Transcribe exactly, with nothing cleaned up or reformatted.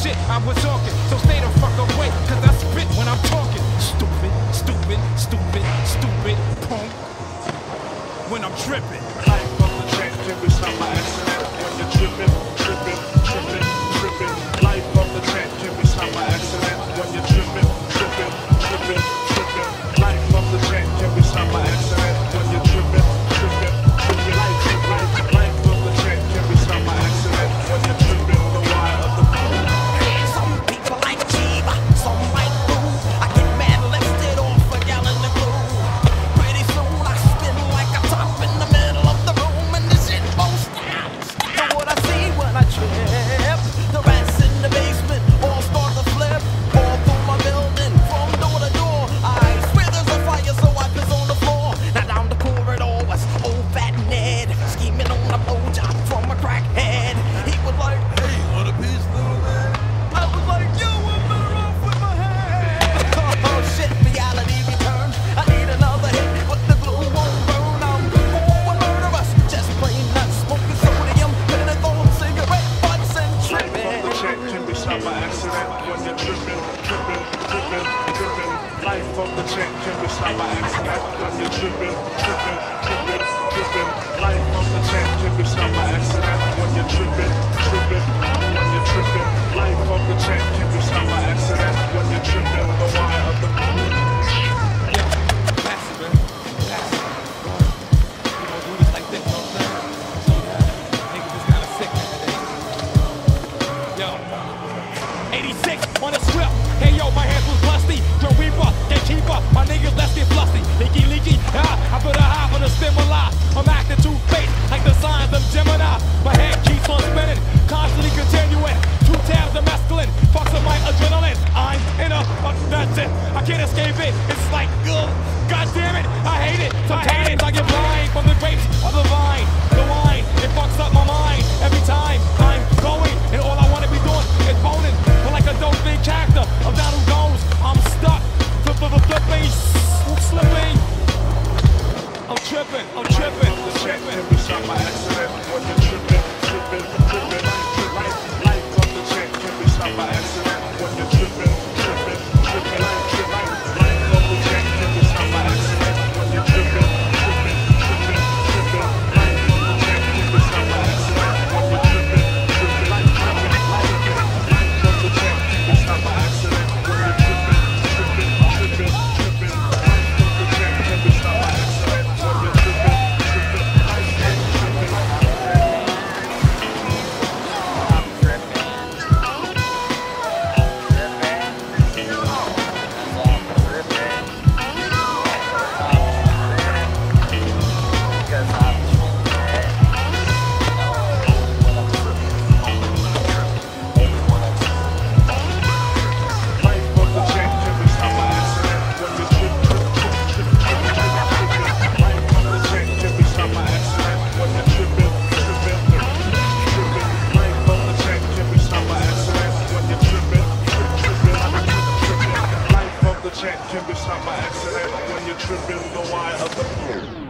shit I was talking. So stay the fuck away, cause I spit when I'm talking. Stupid, stupid, stupid, stupid punk. When I'm tripping. Life of the track can be some accident. When you're tripping, tripping, tripping, tripping. Life of the track can be some accident. When you're tripping, tripping, tripping, tripping. Life of the track can be some accident. When you're tripping, tripping, tripping. Life, life, life of the track can be some accident. When you're tripping, the wire of the moon. Some people like Chiba, some like Boo. I get mad lifted off a gallon of glue. Pretty soon I spin like a top in the middle of the room, and this shit won't stop. Know what I see when I trip? The rats in the basement all start to flip all through my building from door to door. I swear there's a fire, so I piss on the floor. Now down the corridor was old fat Ned scheming on a blowjob from a crackhead. He was like, "Hey, what a piece, little man." I was like, "Yo, I'm better off with my head." Oh shit, reality returns. I need another hit, but the glue won't burn. I'm going murderous, just plain nuts, smoking sodium, menthol, cigarette butts, and tripping. Life of the track can be some accident. When you're tripping, tripping, tripping, tripping. Life of the track can be some accident. When you're tripping, tripping, tripping, tripping. Life of the track can be some accident. When you're tripping, tripping, when you're tripping. Life of the track can be some accident. When you're tripping, the wire of the moon. Yo, passive, man. Passive. You don't do this like this, you know what I'm saying? See that? Niggas is kinda sick nowadays. Yo. eighty-six on the script. Hey yo, my hands was busty. Yo, Reaper, gatekeeper. My niggas, let's get flusty. Leaky, leaky. Ah, I put a high on the stimuli. I'm acting two-faced like the signs of Gemini. My head keeps on spinning, constantly continuing. Two tabs of mescaline, fucks of my adrenaline. I'm in a, uh, that's it. I can't escape it. It's like, ugh, god damn it, I hate it. Sometimes I get blind from the grapes of the vine. The wine, it fucks up my mind every time I'm going, and all I want to be doing is boning. But like a dope big character of Donald Jones, I'm stuck. Flip, flip, flip, flipping, slipping. I'm tripping, I'm tripping, The track tripping. can be some accident. When you're tripping, tripping, tripping. Life, life of the track can be some accident. When you're tripping, tripping, tripping. Life, life, life of the track can be some accident. When you're tripping, tripping, tripping, tripping. Life of the track can be some accident. When you're tripping, tripping. Life, life, life, life of the track can be some accident. When you're tripping, tripping, tripping, tripping. Life of the track can be some accident. When you're tripping, tripping. Life, life, Life of the track can be some accident. When you're tripping, tripping, tripping, tripping. Life of the track can be some accident. When you're tripping, tripping, tripping. Life of the track can be some accident. When you're tripping, tripping, tripping. Life of the track can be some accident. When you're tripping, the wire of the moon.